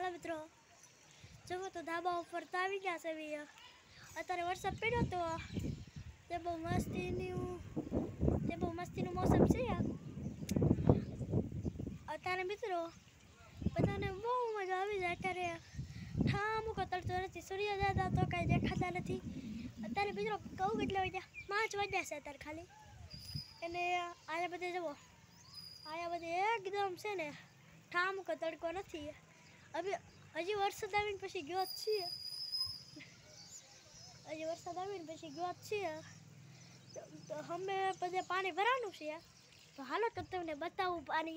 હાલો મિત્રો, જુઓ તો ધાબા ઉપર તો આવી ગયા છે ભૈયા. અત્યારે વરસાદ પડ્યો તો તે બહુ મસ્તીનું મોસમ છે યાર. અત્યારે મિત્રો બધાને બહુ મજા આવી જાય. અત્યારે ઠામુકો તડતો નથી, સૂર્ય દાદા તો કાંઈ દેખાતા નથી. અત્યારે મિત્રો કહું કેટલા વાગ્યા? 5 વાગ્યા છે અત્યારે ખાલી. અને આયા બધે જુઓ, આયા બધે એકદમ છે ને ઠામુકો તડકો નથી. હજી વરસાદ આવીને પછી ગયો જ છીએ. તો અમે બધે પાણી ભરવાનું છે. તો હાલો તો તમને બતાવું પાણી.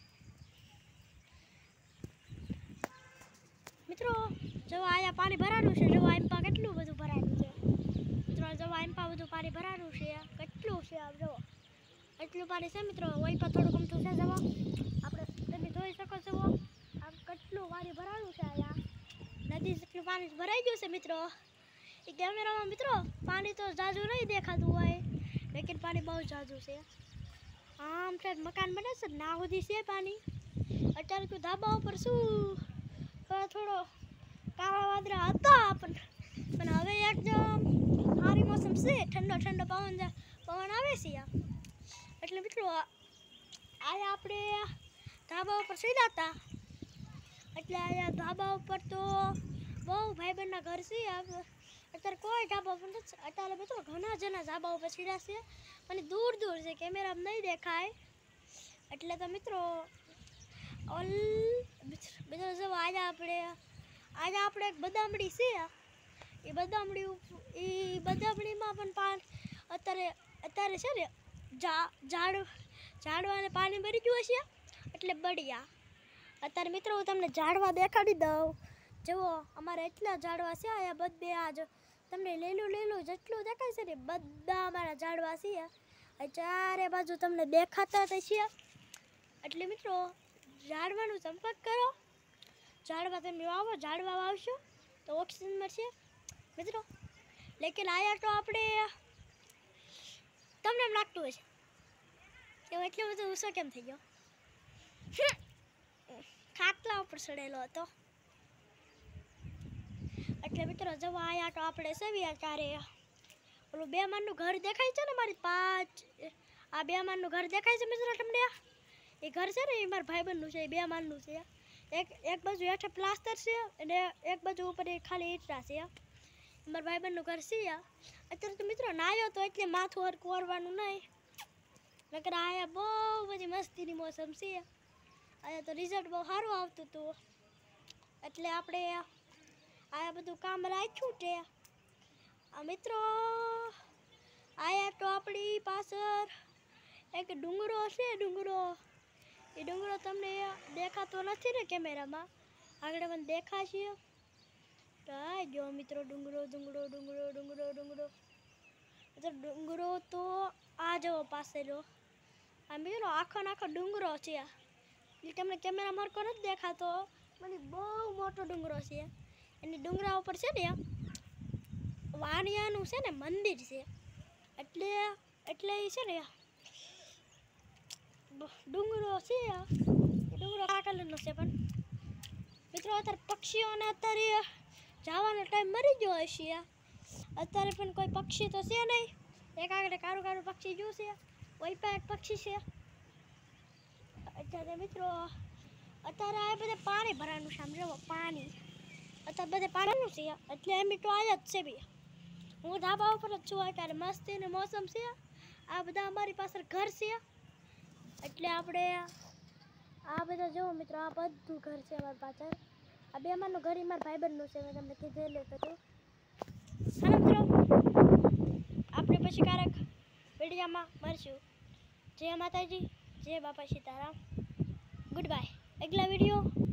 મિત્રો જો આયા પાણી ભરાનું છે. જો આંપા કેટલું બધું ભરાયું છે. મિત્રો જો આંપા બધું પાણી ભરાનું છે. કેટલું છે આમ જો એટલું પાણી છે મિત્રો. આંપા થોડું ગમતું છે. જવા આપણે તમે જોઈ શકો છો આમ કેટલું પાણી ભરાયું છે. આયા નદી જેટલું પાણી ભરાઈ ગયું છે મિત્રો. એ કેમેરામાં મિત્રો પાણી તો જાજુ નહીં દેખાતું હોય, લેકિન પાણી બહુ જાજુ છે. આમ છે મકાન બને છે ના સુધી છે પાણી. અત્યારે તો ધાબા ઉપર શું થોડો કાળા વાદળા હતા પણ હવે એકદમ સારી મોસમ છે. ઠંડો પવન આવે છે. એટલે મિત્રો આયા આપણે ધાબા ઉપર સીધા હતા. એટલે આયા ધાબા ઉપર તો બહુ ભાઈબંધના ઘર છે. અત્યારે કોઈ ધાબા ઉપર નથી. અત્યારે મિત્રો ઘણા જણા ધાબા ઉપર સીધા છે અને દૂર છે, કેમેરામાં નહીં દેખાય. એટલે તો મિત્રો જો આજે આપણે એક બદામડી છે. એ બદામડીમાં પણ અત્યારે છે ને ઝાડવાને પાણી ભરી ગયું હશે એટલે બળિયા. અત્યારે મિત્રો હું તમને ઝાડવા દેખાડી દઉં. જુઓ અમારે એટલા ઝાડવા છે. આયા બધે આજ તમને લીલું જેટલું દેખાય છે ને બધા અમારા ઝાડવા છે. ચારે બાજુ તમને દેખાતા છે. એટલે મિત્રો ઝાડવાનો સંપર્ક કરો. ઝાડવા તમે વાવો, ઝાડવા વાવશો તો ઓક્સિજન મળશે મિત્રો. લેકિન આયા તો આપણે તમને એમ લાગતું હશે કે એટલો બધો ઉસો કેમ થઈ ગયો? ખાટલા ઉપર ચડેલો હતો. એટલે મિત્રો જવા આયા તો આપણે સેવ્યા ત્યારે ઓલું 2 માળનું ઘર દેખાય છે ને મારી 5 આ 2 માળનું ઘર દેખાય છે મિત્રો તમને. એ ઘર છે ને એ મારા ભાઈબંધનું છે. 2 માળનું છે. એક બાજુ હેઠે પ્લાસ્ટર છે અને એક બાજુ ઉપર ખાલી ઈંટા છે. મારા ભાઈબંધનું ઘર છે. અત્યારે તો મિત્રો નાયો તો એટલે માથું હરખું ઓરવાનું નહીં, નકર આયા બહુ બધી મસ્તીની મોસમ છે. આયા તો રિઝલ્ટ બહુ સારું આવતું હતું. એટલે આપણે આયા બધું કામ રાખ્યું છે. આ મિત્રો આયા તો આપણી પાછળ એક ડુંગરો છે. એ ડુંગરો તમને દેખાતો નથી ને કેમેરામાં, આગળ મને દેખાશે. તો આ જો મિત્રો ડુંગરો તો આ જવો પાસેલો. આ મિત્રો આખો ડુંગરો છે. એ તમને કેમેરામાં હરખો નથી દેખાતો, મને બહુ મોટો ડુંગરો છે. એની ડુંગરા ઉપર છે ને વાણિયાનું છે ને મંદિર છે. એટલે એ છે ને ડુંગરો છે. એ ડુંગરો કાળા કલરનો છે. પણ મિત્રો અત્યારે પક્ષીઓને અત્યારે જવાનો ટાઈમ મરી ગયો હશે. અત્યારે પણ કોઈ પક્ષી તો છે નહીં. એક આગળ કાળું પક્ષી જોયું છે. ઓલ પર એક પક્ષી છે. અત્યારે મિત્રો અત્યારે આ બધે પાણી ભરાનું છે. આમ જુઓ પાણી અત્યારે બધે પાણીનું છે. એટલે એમ તો આયા જ છે બી. હું ધાબા ઉપર જ છું. અત્યારે મસ્તીનું મોસમ છે. આ બધા અમારી પાછળ ઘર છે. એટલે આપણે આ બધા જુઓ મિત્રો, આ બધું ઘર છે અમારી પાછળ. આ 2 માળનું ઘર મારા ભાઈબંધનું છે. મેં તમને કીધેલું હતું. હાલો મિત્રો આપણે પછી ક્યારેક વિડીયામાં મળશું. જય માતાજી, જય બાપા સીતારામ. Goodbye. આગલા વિડીયો